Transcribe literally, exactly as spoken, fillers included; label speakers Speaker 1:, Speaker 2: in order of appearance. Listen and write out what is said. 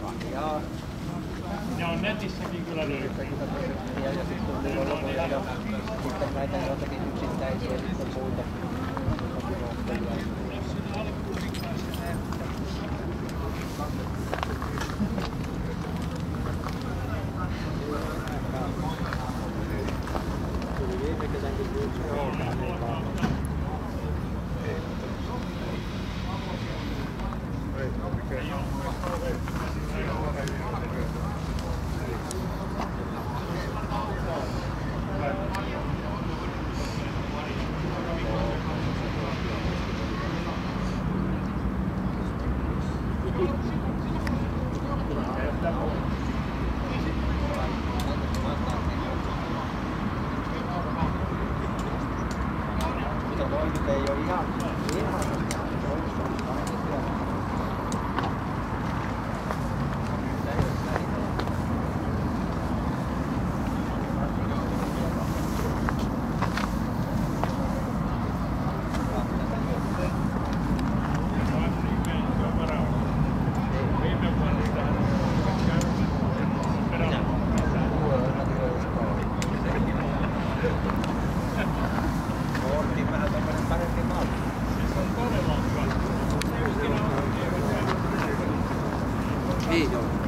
Speaker 1: Ja
Speaker 2: ne on netissäkin kyllä löytyy.
Speaker 1: Ja sitten on lukuja ja sitten näitä joitakin yksittäisiä sitten muita. Tuli viime kesänkin yksi joutaa. Mutta toi nyt ei ole ihan ihan
Speaker 2: Ei ole.